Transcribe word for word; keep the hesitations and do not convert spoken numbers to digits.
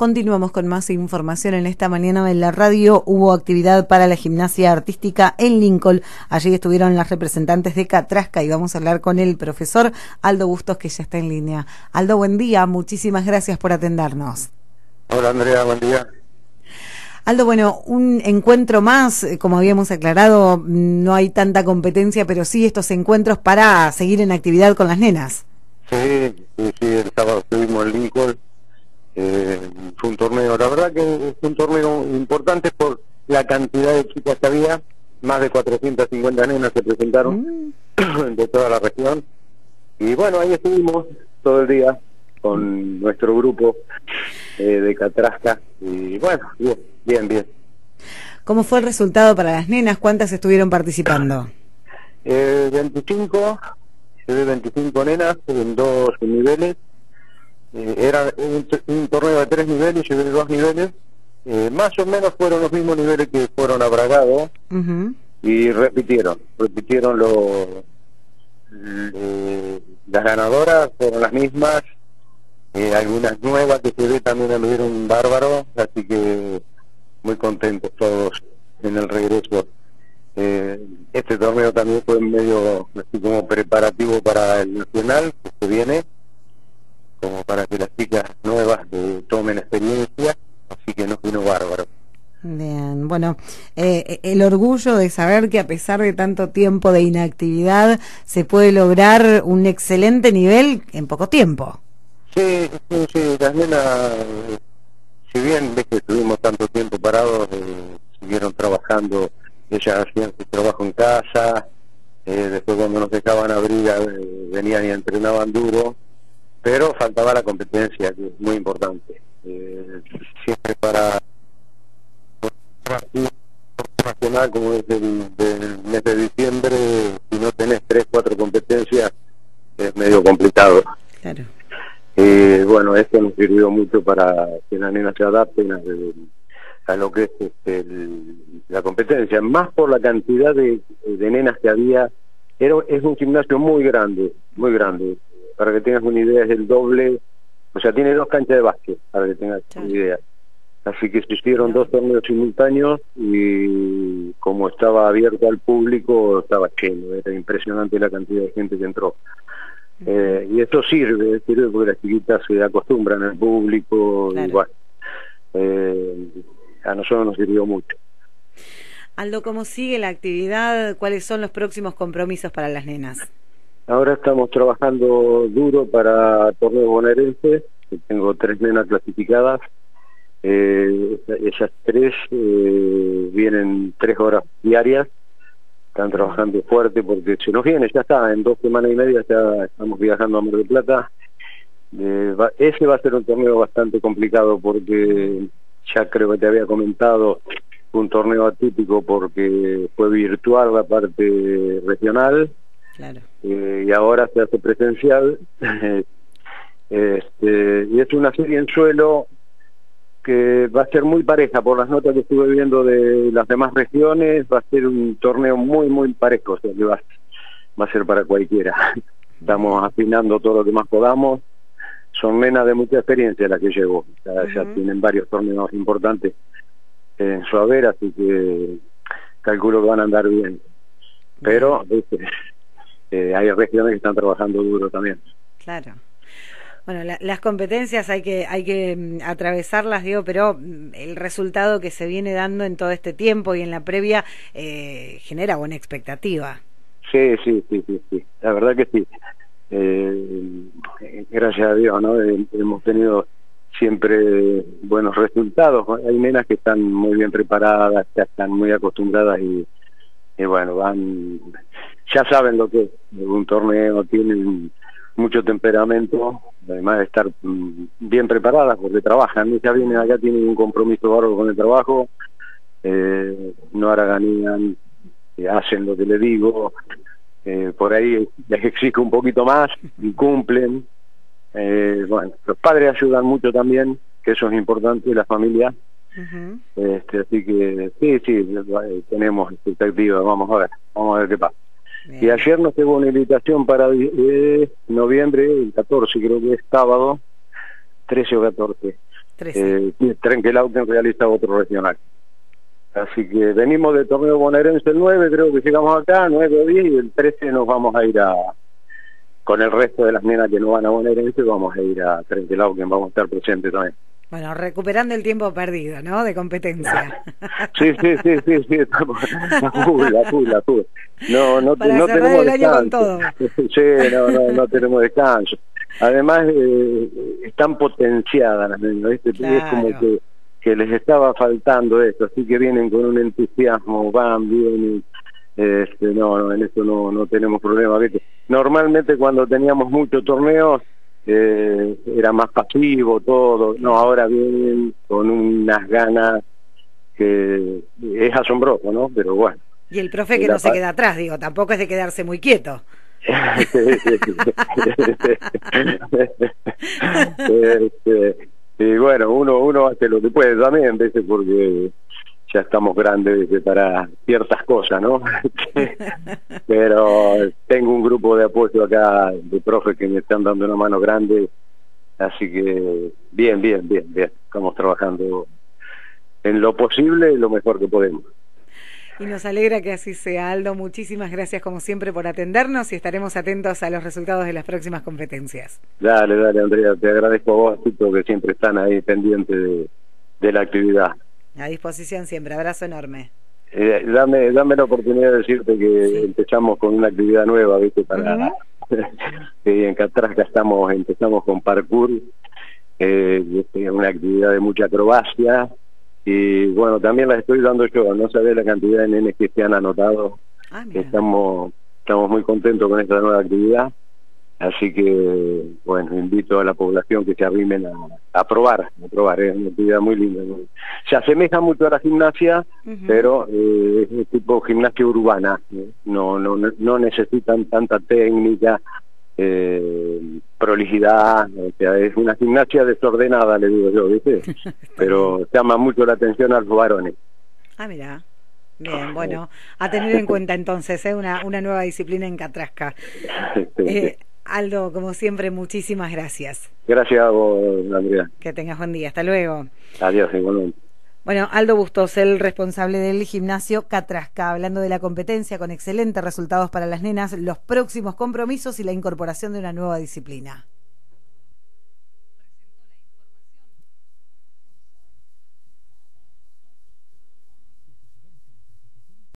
Continuamos con más información en esta mañana en la radio. Hubo actividad para la gimnasia artística en Lincoln. Allí estuvieron las representantes de Catrasca y vamos a hablar con el profesor Aldo Bustos, que ya está en línea. Aldo, buen día. Muchísimas gracias por atendernos. Hola, Andrea, buen día. Aldo, bueno, un encuentro más, como habíamos aclarado, no hay tanta competencia, pero sí estos encuentros para seguir en actividad con las nenas. Sí, sí, sí, el sábado estuvimos en Lincoln, eh, fue un torneo, la verdad que fue un torneo importante por la cantidad de chicas que había, más de cuatrocientas cincuenta nenas se presentaron mm. de toda la región, y bueno, ahí estuvimos todo el día con nuestro grupo eh, de Catrasca, y bueno, bien, bien, bien. ¿Cómo fue el resultado para las nenas? ¿Cuántas estuvieron participando? Eh, veinticinco, llevé veinticinco nenas en dos niveles, eh, era un, un torneo de tres niveles, llevé dos niveles, eh, más o menos fueron los mismos niveles que fueron a Bragado, uh-huh. y repitieron, repitieron los, eh, las ganadoras fueron las mismas, eh, algunas nuevas que se ve también anduvieron bárbaros, así que muy contentos todos en el regreso. Eh, este torneo también fue medio así como preparativo para el nacional que se viene, como para que las chicas nuevas eh, tomen experiencia, así que nos vino bárbaro. Bien, bueno, eh, el orgullo de saber que a pesar de tanto tiempo de inactividad se puede lograr un excelente nivel en poco tiempo. Sí, sí, sí, las nenas, eh, si bien ves que estuvimos tanto tiempo parados, eh, siguieron trabajando. Ellas hacían su trabajo en casa, eh, después cuando nos dejaban abrir eh, venían y entrenaban duro, pero faltaba la competencia, que es muy importante. Eh, siempre para nacional, como es el del mes de diciembre, si no tenés tres, cuatro competencias, es medio complicado. Claro. Eh, bueno, esto nos sirvió mucho para que las nenas se adapten a, a lo que es este, el, la competencia, más por la cantidad de, de nenas que había. Era, es un gimnasio muy grande, muy grande, para que tengas una idea es el doble, o sea, tiene dos canchas de básquet, para que tengas una idea. Así que se hicieron dos torneos simultáneos y como estaba abierto al público, estaba lleno, era impresionante la cantidad de gente que entró. Eh, y esto sirve, sirve porque las chiquitas se acostumbran al público, claro. Y bueno, eh, a nosotros nos sirvió mucho. Aldo, ¿cómo sigue la actividad? ¿Cuáles son los próximos compromisos para las nenas? Ahora estamos trabajando duro para el torneo bonaerense, tengo tres nenas clasificadas, eh, esas tres eh, vienen tres horas diarias, están trabajando fuerte porque se nos viene, ya está, en dos semanas y media ya estamos viajando a Mar del Plata. Eh, va, ese va a ser un torneo bastante complicado porque ya creo que te había comentado, un torneo atípico porque fue virtual la parte regional, claro. eh, y ahora se hace presencial, este, y es una serie en suelo que va a ser muy pareja por las notas que estuve viendo de las demás regiones, va a ser un torneo muy muy parejo, o sea que va, va a ser para cualquiera. Estamos afinando todo lo que más podamos, son nenas de mucha experiencia las que llevo, ya, uh-huh. ya tienen varios torneos importantes en su haber, así que calculo que van a andar bien, pero este, eh, hay regiones que están trabajando duro también. Claro. Bueno, la, las competencias hay que hay que atravesarlas, digo, pero el resultado que se viene dando en todo este tiempo y en la previa eh, genera buena expectativa. Sí, sí, sí, sí, sí. La verdad que sí. Eh, gracias a Dios, ¿no? Eh, hemos tenido siempre buenos resultados. Hay nenas que están muy bien preparadas, ya están muy acostumbradas y, y bueno, van, ya saben lo que es un torneo, tienen mucho temperamento, además de estar mm, bien preparadas porque trabajan, ya vienen acá, tienen un compromiso bárbaro con el trabajo, eh, no haraganían, eh, hacen lo que les digo, eh, por ahí les exijo un poquito más y cumplen. Eh, bueno, los padres ayudan mucho también, que eso es importante, la familia. Uh-huh. este, así que sí, sí, tenemos expectativas, vamos a ver, vamos a ver qué pasa. Bien. Y ayer nos llegó una invitación para eh, noviembre, el catorce, creo que es sábado, trece o catorce. trece. Eh, Trenquelauquen realiza otro regional. Así que venimos del torneo bonaerense el nueve, creo que llegamos acá, nueve o diez, y el trece nos vamos a ir a, con el resto de las nenas que no van a bonaerense, vamos a ir a Trenquelauquen, vamos a estar presentes también. Bueno, recuperando el tiempo perdido, ¿no? De competencia. Sí, sí, sí, sí, sí, estamos a full, a full, a full. No, no, Para no cerrar tenemos el año descanso. con todo. Sí, no, no, no tenemos descanso. Además, eh, están potenciadas las niñas, ¿viste? Claro. Es como que, que les estaba faltando esto, así que vienen con un entusiasmo, van, vienen, este, no, no, en eso no, no tenemos problema, ¿viste? Normalmente cuando teníamos muchos torneos, Eh, era más pasivo todo, no, ahora vienen con unas ganas que es asombroso, ¿no? Pero bueno. Y el profe que no se queda atrás, digo, tampoco es de quedarse muy quieto. este, y bueno, uno uno hace lo que puede también, veces porque ya estamos grandes para ciertas cosas, ¿no? Pero tengo un grupo de apoyo acá de profes que me están dando una mano grande, así que bien, bien, bien, bien. Estamos trabajando en lo posible y lo mejor que podemos. Y nos alegra que así sea, Aldo. Muchísimas gracias como siempre por atendernos y estaremos atentos a los resultados de las próximas competencias. Dale, dale, Andrea, te agradezco a vos, Tito, que siempre están ahí pendientes de, de la actividad. A disposición siempre, abrazo enorme. Eh, dame dame la oportunidad de decirte que sí. Empezamos con una actividad nueva, ¿viste? Para uh-huh. que en Catrasca estamos, empezamos con parkour, eh, es una actividad de mucha acrobacia, y bueno, también la estoy dando yo, no sabés la cantidad de nenes que se han anotado, ah, estamos, estamos muy contentos con esta nueva actividad. Así que, bueno, invito a la población que se arrimen a, a probar, a probar, es una actividad muy linda. Se asemeja mucho a la gimnasia, uh-huh. pero eh, es tipo gimnasia urbana, ¿eh? no, no, no necesitan tanta técnica, eh, prolijidad, o sea, es una gimnasia desordenada, le digo yo, ¿viste? Pero llama mucho la atención a los varones. Ah, mira. Bien, bueno, a tener en cuenta entonces, ¿eh? una, una nueva disciplina en Catrasca. Eh, Aldo, como siempre, muchísimas gracias. Gracias a vos, Andrea. Que tengas buen día. Hasta luego. Adiós, igualmente. Bueno, Aldo Bustos, el responsable del gimnasio Catrasca, hablando de la competencia con excelentes resultados para las nenas, los próximos compromisos y la incorporación de una nueva disciplina.